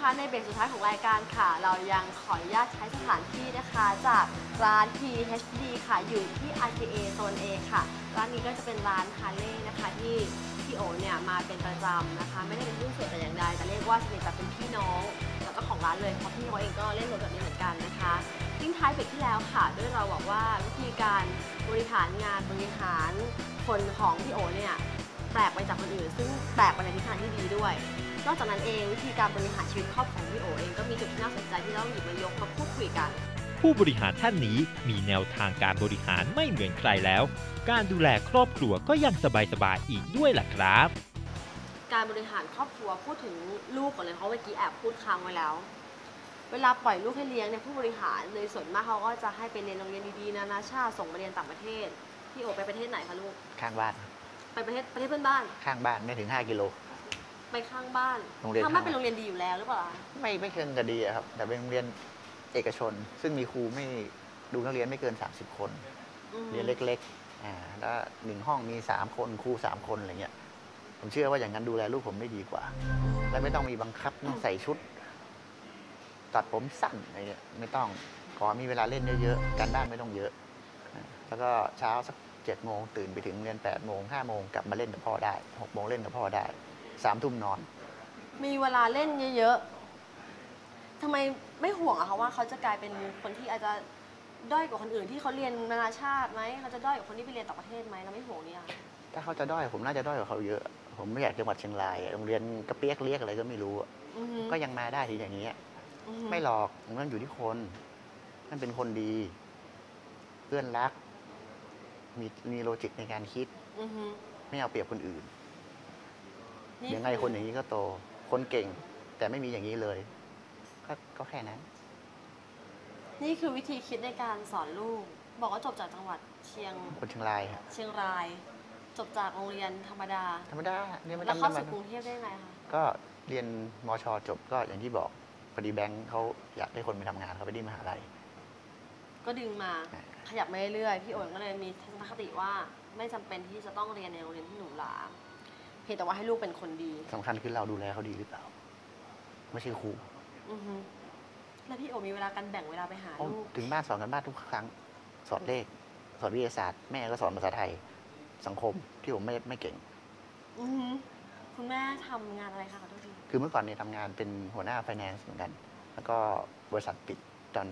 นะคะในเบรกสุดท้ายของรายการค่ะเรายังขออนุญาตใช้สถานที่นะคะจากร้าน PHD ค่ะอยู่ที่ RCA โซน A ค่ะร้านนี้ก็จะเป็นร้านฮาร์เลย์นะคะที่พี่โอเนี่ยมาเป็นประจำนะคะไม่ได้เป็นหุ้นส่วนแต่อย่างใดแต่เรียกว่าสนิทแบบเป็นพี่น้องแล้วก็ของร้านเลยเพราะพี่เขาเองก็เล่นรถแบบนี้เหมือนกันนะคะทิ้งท้ายเบรกที่แล้วค่ะด้วยเราบอกว่าวิธีการบริหารงานบริหารคนของพี่โอเนี่ยแปลกไปจากคนอื่นซึ่งแปลกไปในทิศทางที่ดีด้วยนอกจากนั้นเองวิธีการบริหารชีวิตครอบครัวของพี่โอเองก็มีจุดที่น่าสนใจที่ต้องหยิบมายกมาพูดคุยกันผู้บริหารท่านนี้มีแนวทางการบริหารไม่เหมือนใครแล้วการดูแลครอบครัวก็ยังสบายๆอีกด้วยล่ะครับการบริหารครอบครัวพูดถึงลูกก่อนเลยเพราะเมื่อกี้แอบพูดค้างไว้แล้วเวลาปล่อยลูกให้เลี้ยงเนี่ยผู้บริหารเลยส่วนมากเขาก็จะให้ไปเรียนโรงเรียนดีๆนานาชาติส่งไปเรียนต่างประเทศพี่โอไปประเทศไหนคะลูกข้างบ้านไปประเทศเพื่อนบ้านข้างบ้านไม่ถึง5 กิโลไปข้างบ้านโรงเรียนข้างบ้านเป็นโรงเรียนดีอยู่แล้วหรือเปล่าไม่เชิงจะดีครับแต่เป็นโรงเรียนเอกชนซึ่งมีครูไม่ดูนักเรียนไม่เกิน30 คนเรียนเล็กๆแล้ว1 ห้องมี3 คนครู3 คนอะไรเงี้ยผมเชื่อว่าอย่างนั้นดูแลลูกผมได้ดีกว่าและไม่ต้องมีบังคับต้องใส่ชุดตัดผมสั้นอะไรเงี้ยไม่ต้องขอมีเวลาเล่นเยอะๆการบ้านไม่ต้องเยอะแล้วก็เช้าสัก7 โมงตื่นไปถึงเรียน8 โมง5 โมงกลับมาเล่นกับพ่อได้6 โมงเล่นกับพ่อได้3 ทุ่มนอนมีเวลาเล่นเยอะๆทำไมไม่ห่วงอะคะว่าเขาจะกลายเป็นคนที่อาจจะด้อยกว่าคนอื่นที่เขาเรียนนานาชาติไหมเขาจะด้อยกว่าคนที่ไปเรียนต่างประเทศไหมเราไม่ห่วงนี่ค่ะถ้าเขาจะด้อยผมน่าจะด้อยกว่าเขาเยอะผมไม่อยากจังหวัดเชียงรายโรงเรียนกระเปียกเรียกอะไรก็ไม่รู้ก็ยังมาได้ทีอย่างนี้ไม่หลอกมันอยู่ที่คนนั่นเป็นคนดีเพื่อนรักมีโลจิกในการคิดไม่เอาเปรียบคนอื่นยังไงคนอย่างนี้ก็โตคนเก่งแต่ไม่มีอย่างนี้เลยก็แค่นั้นนี่คือวิธีคิดในการสอนลูกบอกว่าจบจากจังหวัดคนเชียงรายครับเชียงรายจบจากโรงเรียนธรรมดาเนี่ยไม่แล้วเข้าสู่กรุงเทพได้ไงคะก็เรียนมช.จบก็อย่างที่บอกพอดีแบงค์เขาอยากให้คนไปทำงานเขาไปที่มหาลัยก็ดึงมาขยับมาเรื่อยๆพี่โอ๋ก็เลยมีทัศนคติว่าไม่จำเป็นที่จะต้องเรียนในโรงเรียนที่หรูหราเพียงแต่ว่าให้ลูกเป็นคนดีสำคัญคือเราดูแลเขาดีหรือเปล่าไม่ใช่ครูแล้วพี่โอ๋มีเวลาการแบ่งเวลาไปหาลูกถึงบ้านสอนกันบ้านทุกครั้งสอนเลขสอนวิทยาศาสตร์แม่ก็สอนภาษาไทยสังคมที่ผมไม่เก่งคุณแม่ทำงานอะไรคะขอโทษทีคือเมื่อก่อนเนี่ยทำงานเป็นหัวหน้าไฟแนนซ์เหมือนกันแล้วก็บริษัทปิดตอน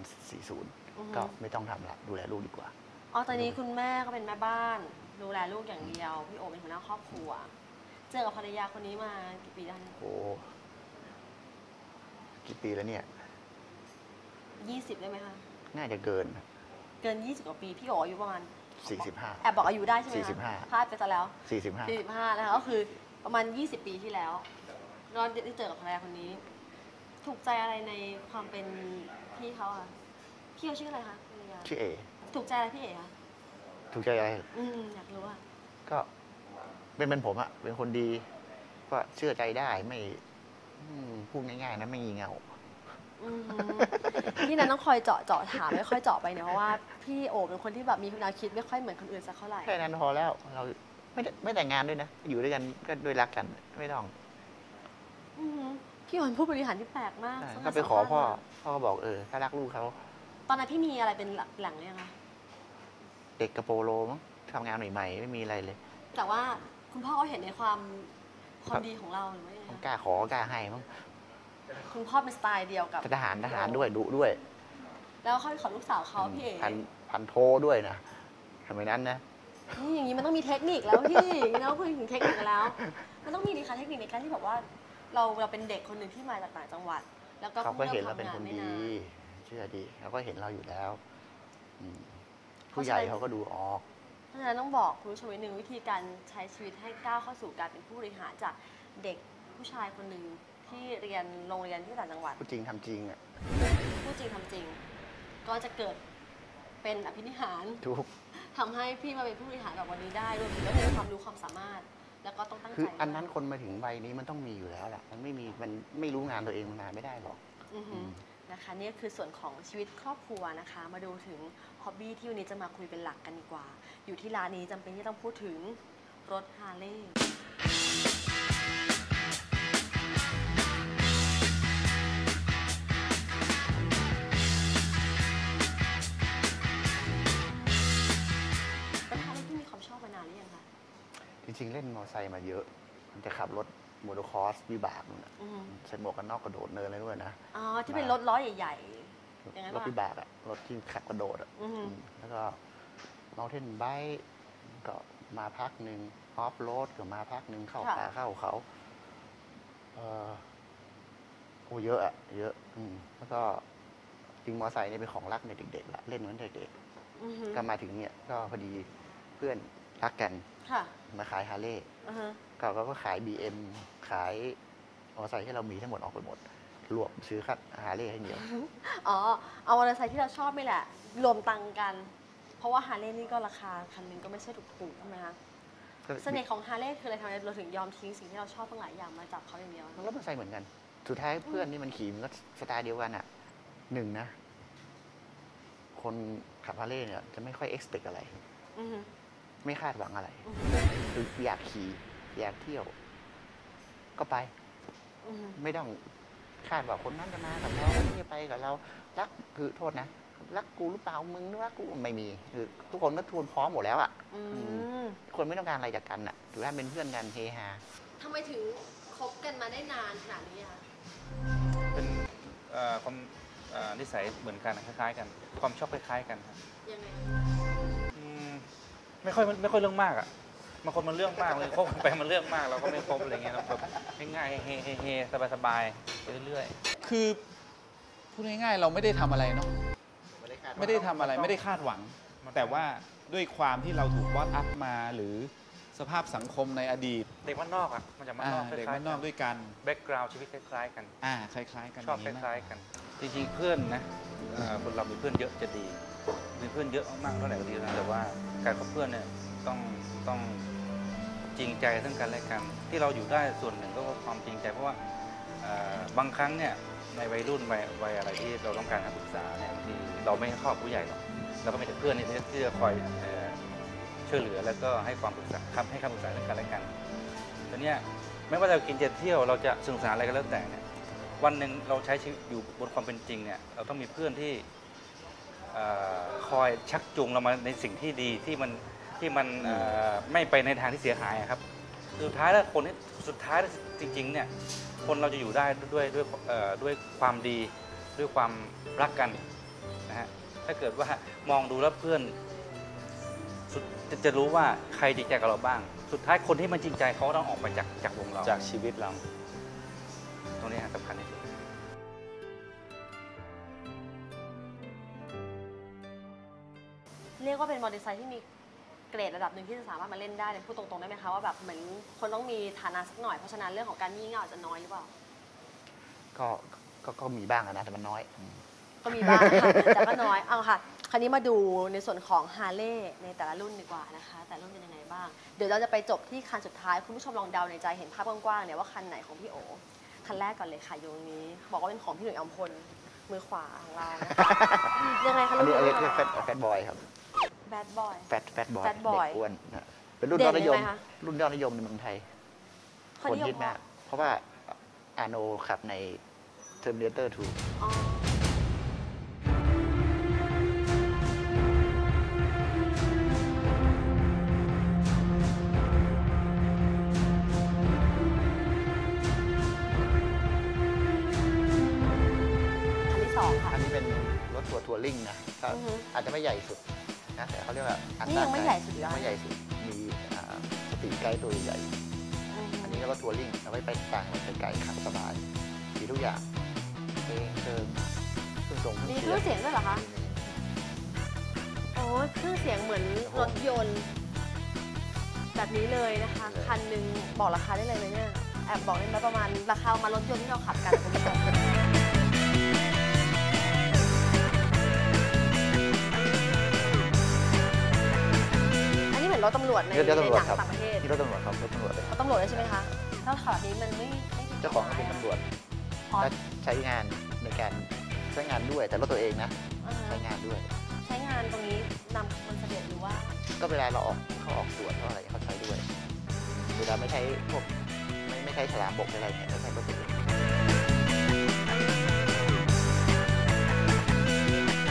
40ก็ไม่ต้องทำละดูแลลูกดีกว่าตอนนี้คุณแม่ก็เป็นแม่บ้านดูแลลูกอย่างเดียวพี่โอเป็นหัวหน้าครอบครัวเจอกับภรรยาคนนี้มากี่ปีแล้วโอ้กี่ปีแล้วเนี่ย 20ได้ไหมคะน่าจะเกิน 20 กว่าปีพี่โออายุประมาณ 45 แอบบอกอายุได้ใช่ไหมคะพลาดไปซะแล้ว 45 นะคะก็คือประมาณ20 ปีที่แล้วก็ได้เจอกับภรรยาคนนี้ถูกใจอะไรในความเป็นพี่เขาอะพี่เขาชื่ออะไรคะภรรยาชื่อเอถูกใจอะไรพี่เอคะถูกใจอะไรอยากรู้อะก็เป็นผมอะเป็นคนดีก็เชื่อใจได้ไม่พูดง่ายๆนะไม่งี่เง่าพี่นั้นต้องคอยเจาะถามไม่ค่อยเจาะไปเนี่ยเพราะว่าพี่โอเป็นคนที่แบบมีแนวคิดไม่ค่อยเหมือนคนอื่นสักเท่าไหร่แค่นั้นพอแล้วเราไม่แต่งงานด้วยนะอยู่ด้วยกันก็ด้วยรักกันไม่ต้องพี่โอเป็นผู้บริหารที่แปลกมากก็ไปขอพ่อก็บอกถ้ารักลูกเขาตอนนั้นพี่มีอะไรเป็นหลังเนี่ยคะเด็กกระโปโลมั้งทำงานใหม่ๆไม่มีอะไรเลยแต่ว่าคุณพ่อเขาเห็นในความดีของเราหรือไม่กล้าขอกล้าให้มั้งคุณพ่อเป็นสไตล์เดียวกับทหารด้วยดุด้วยแล้วเขาขอลูกสาวเขาพี่เอ๋พันโทด้วยนะทำไมนั้นนะนี่อย่างนี้มันต้องมีเทคนิคแล้วพี่แล้วคุยถึงเทคนิคแล้วมันต้องมีดีค่ะเทคนิคในการที่แบบว่าเราเป็นเด็กคนหนึ่งที่มาจากต่างจังหวัดแล้วก็เขาก็เห็นเราเป็นคนดีเชื่อดีเขาก็เห็นเราอยู่แล้วผู้ใหญ่เขาก็ดูออกเพราะฉะนั้นต้องบอกคุณผู้ชมนิดนึงวิธีการใช้ชีวิตให้ก้าวเข้าสู่การเป็นผู้บริหารจากเด็กผู้ชายคนหนึ่งที่เรียนโรงเรียนที่ต่างจังหวัดพูดจริงทำจริงพูดจริงทำจริงก็จะเกิดเป็นอภินิหารทำให้พี่มาเป็นผู้บริหารแบบวันนี้ได้รวมถึงต้องมีความรู้ความสามารถแล้วก็ต้องตั้งใจคืออันนั้นคนมาถึงใบนี้มันต้องมีอยู่แล้วแหละมันไม่รู้งานตัวเองมันไม่ได้หรอกนะคะนี่คือส่วนของชีวิตครอบครัวนะคะมาดูถึงฮ็อบบี้ที่วันนี้จะมาคุยเป็นหลักกันดีกว่าอยู่ที่ร้านนี้จำเป็นที่ต้องพูดถึงรถฮาร์เลย์งๆเล่นมอเตอร์ไซค์มาเยอะมันจะขับรถโมโตครอสวิบากนู่นน่ะใส่หมวกกันน็อกกระโดดเนินอะไรด้วยนะอ๋อที่เป็นรถล้อใหญ่ๆอย่างนั้นรถวิบากอะรถที่ขับกระโดดอะแล้วก็เมาเทนไบค์ก็มาพักหนึ่งออฟโรดก็มาพักหนึ่งเข้าป่าเข้าเขาโอ้เยอะอะเยอะแล้วก็จริงมอเตอร์ไซค์นี่เป็นของรักในเด็กๆละเล่นมันเด็กๆก็มาถึงเนี่ยก็พอดีเพื่อนรักกันมาขายฮาร์เลย์ก็ขาย BM ขายมอเตอร์ไซค์ที่เรามีทั้งหมดออกไปหมดรวมซื้อคัดฮาร์เลย์ให้เดียวอ๋อเอามอเตอร์ไซค์ที่เราชอบไม่แหละรวมตังกันเพราะว่าฮาร์เลย์นี่ก็ราคาคันนึงก็ไม่ใช่ถูกๆใช่ไหมคะเสน่ห์ของฮาร์เลย์คืออะไรทำไมเราถึงยอมทิ้งสิ่งที่เราชอบตั้งหลายอย่างมาจับเขาอย่างเดียวรถมอเตอร์ไซค์เหมือนกันสุดท้ายเพื่อนนี่มันขี่มันก็สไตล์เดียวกันอ่ะหนึ่งนะคนขับฮาร์เลย์เนี่ยจะไม่ค่อย expect อะไรไม่คาดหวังอะไรคืออยากขี่อยากเที่ยวก็ไปไม่ต้องคาดว่าคนนั้นจะมากับเราที่ไปกับเรารักคือโทษนะรักกูหรือเปล่ามึงรักกูไม่มีคือทุกคนก็ทวนพร้อมหมดแล้วอ่ะคนไม่ต้องการอะไรจากกันอ่ะถือว่าเป็นเพื่อนกันเฮฮาทำไมถึงคบกันมาได้นานขนาดนี้อ่ะเป็นความนิสัยเหมือนกันคล้ายๆกันความชอบคล้ายๆกันครับยังไงไม่ค่อยเรื่องมากอ่ะบางคนมันเรื่องมากเลยคบไปมันเรื่องมากเราก็ไม่คบอะไรเงี้ยเราแบบง่ายๆเฮสบายๆไปเรื่อยๆคือพูดง่ายๆเราไม่ได้ทำอะไรเนาะไม่ได้ทำอะไรไม่ได้คาดหวังแต่ว่าด้วยความที่เราถูกวอดอัพมาหรือสภาพสังคมในอดีตเด็กบ้านนอกอ่ะมันจะบ้านนอกเด็กบ้านนอกด้วยกันแบ็กกราวด์ชีวิตคล้ายๆกันคล้ายๆกันชอบคล้ายๆกันจริงๆเพื่อนนะคนเรามีเพื่อนเยอะจะดีมีเพื่อนเยอะมากเท่าไหร่ก็ดีนะแต่ว่าการคบเพื่อนเนี่ยต้องจริงใจซึ่งกันและกันที่เราอยู่ได้ส่วนหนึ่งก็เพราะความจริงใจเพราะว่าบางครั้งเนี่ยในวัยรุ่นวัยอะไรที่เราต้องการคำปรึกษาเนี่ยบางทีเราไม่เข้าผู้ใหญ่หรอกเราก็มีแต่เพื่อนที่จะคอยช่วยเหลือแล้วก็ให้ความปรึกษาให้คำปรึกษาซึ่งกันและกันตอนนี้ไม่ว่าเรากินจะเที่ยวเราจะสนุกสนานอะไรก็แล้วแต่เนี่ยวันหนึ่งเราใช้ชีวิตอยู่บนความเป็นจริงเนี่ยเราต้องมีเพื่อนที่คอยชักจูงเรามาในสิ่งที่ดีที่มันไม่ไปในทางที่เสียหายครับสุดท้ายแล้วคนที่สุดท้ายจริงๆเนี่ยคนเราจะอยู่ได้ด้วยความดีด้วยความรักกันนะฮะถ้าเกิดว่ามองดูแล้วเพื่อนจะรู้ว่าใครจริงใจกับเราบ้างสุดท้ายคนที่มันจริงใจเขาต้องออกไปจากวงเราจากชีวิตเราตรงนี้สำคัญที่สุดเรียกว่าเป็นมอเตอร์ไซค์ที่มีเกรดระดับหนึ่งที่จะสามารถมาเล่นได้พูดตรงๆได้ไหมคะว่าแบบเหมือนคนต้องมีฐานะสักหน่อยเพราะฉะนั้นเรื่องของการงี่เง่าอาจจะน้อยหรือเปล่าก็มีบ้างนะแต่มันน้อยก็มีบ้างค่ะแต่ก็น้อยเอาค่ะคราวนี้มาดูในส่วนของฮาร์เลย์ในแต่ละรุ่นดีกว่านะคะแต่รุ่นเป็นยังไงบ้างเดี๋ยวเราจะไปจบที่คันสุดท้ายคุณผู้ชมลองเดาในใจเห็นภาพกว้างๆเนี่ยว่าคันไหนของพี่โอคันแรกก่อนเลยค่ะอยู่ตรงนี้บอกว่าเป็นของพี่หนุ่ยอัมพลมือขวาของเรายังไงคะรุ่นนี้แฟตบอยครับแบดบอยแฟตบอยเด็กอ้วนเป็นรุ่นยอดนิยมในเมืองไทยคนฮิตมากเพราะว่าอาโนขับใน Terminator 2อันนี้เป็นรถทัวริ่งนะอาจจะไม่ใหญ่สุดนะแต่เขาเรียกว่านี่ยังไม่ใหญ่สุดไม่ใหญ่สุดมีสปีดไกด์ตัวใหญ่อันนี้แล้วก็ทัวริ่งเอาไว้ไปต่างไปไกลขับสบายมีทุกอย่างเพลงเครื่องส่งมีเครื่องเสียงด้วยเหรอคะโอ้เครื่องเสียงเหมือนรถยนต์แบบนี้เลยนะคะคันหนึ่งบอกราคาได้เลยไหมเนี่ยแอบบอกได้ไหมประมาณราคามารถยนต์ที่เราขับกันคุณผู้ชมรถตำรวจในหนังต่างประเทศที่รถตำรวจครับรถตำรวจเลยรถตำรวจเลยใช่ไหมคะแล้วข่าวนี้มันไม่เจ้าของเป็นตำรวจใช้งานในการใช้งานด้วยแต่รถตัวเองนะใช้งานด้วยใช้งานตรงนี้นำมันเสด็จหรือว่าก็เวลาเราเขาออกตรวจเขาอะไรเขาใช้ด้วยเวลาไม่ใช้พวกไม่ใช้ฉลามบกอะไรเนี่ยเขาใช้รถตัวเอง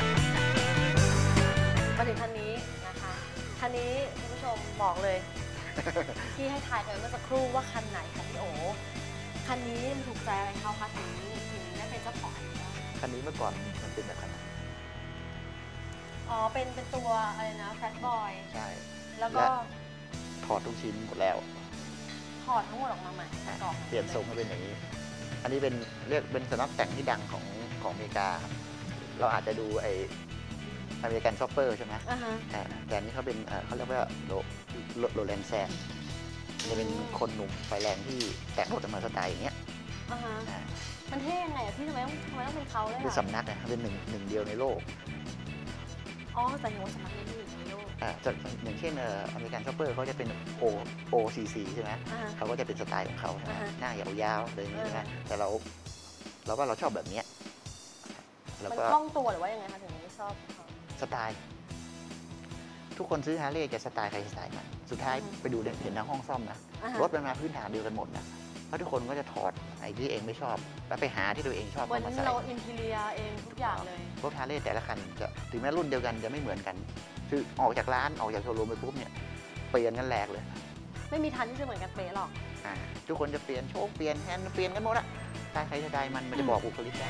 มาถึงคันนี้นะคะคันนี้คุณผู้ชมบอกเลยที่ให้ทายกันเมื่อสักครู่ว่าคันไหนคะพี่โอคันนี้ถูกใจอะไรเขาคะถึงได้เป็นเจ้าของอันนี้ได้คันนี้เมื่อก่อนมันเป็นแบบนั้นอ๋อเป็นตัวอะไรนะแฟตบอยใช่แล้วก็ถอดทุกชิ้นหมดแล้วถอดทั้งหมดออกมาใหม่ประกอบเปลี่ยนทรงให้เป็นอย่างนี้ อันนี้เป็นเรียกเป็นสำนักแต่งที่ดังของอเมริกาครับเราอาจจะดูอเมริกันชอปเปอร์ใช่ไหมอ่าฮะแต่อันนี้เขาเป็นเขาเรียกว่าโรแลนแซนจะเป็นคนหนุ่มไฟแรงที่แต่งรถออกมาสไตล์อย่างเงี้ยอ่าฮะอ่ามันเท่ยังไงอะพี่ทำไมต้องเป็นเขาเลยคืออะสำนักนะเป็นหนึ่งเดียวในโลกอ๋อแต่เห็นว่าสำนักนี้มีอยู่ในโลกจะอย่างเช่นอเมริกันชอปเปอร์เขาจะเป็น OCC ใช่ไหมอ่าฮะเขาก็จะเป็นสไตล์ของเขาใช่ไหมอ่าฮะหน้ายาวๆเลยอย่างนี้ใช่ไหมแต่เราว่าเราชอบแบบเนี้ยแล้วมันก็คล่องตัวหรือว่ายังไงคะถึงไม่ชอบเขาสไตล์ ทุกคนซื้อฮาร์เลย์จะสไตล์ใครสไตล์มันสุดท้ายอืมไปดูเห็นในห้องซ่อมนะอ่าฮะรถมันมาพื้นฐานเดียวกันหมดนะเพราะทุกคนก็จะถอดไอ้ที่เองไม่ชอบ แล้วไปหาที่ตัวเองชอบเหมือนเข้ามาใส่เราอินทีเรียเองทุกอย่างเลยรถฮาร์เลย์แต่ละคันจะถึงแม้รุ่นเดียวกันจะไม่เหมือนกัน คือออกจากร้านออกจากโชว์รูมไปปุ๊บเนี่ยเปลี่ยนกันแหลกเลยไม่มีทันที่จะเหมือนกันเป๊ะหรอกทุกคนจะเปลี่ยนโชคเปลี่ยนแฮนด์เปลี่ยนกันหมดอะสไตล์ใครสไตล์มันจะบอกบุคลิกได้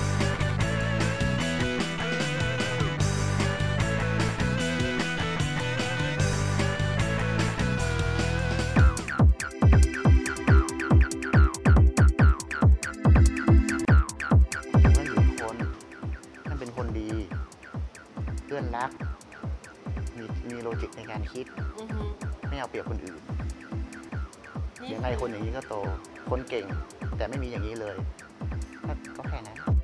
มันอยู่ที่คนท่านเป็นคนดีเพื่อนรักมีโลจิกในการคิดอือฮึไม่เอาเปรียบคนอื่นนี่ยังไงคนอย่างนี้ก็โต คนเก่งแต่ไม่มีอย่างนี้เลยก็แค่นั้น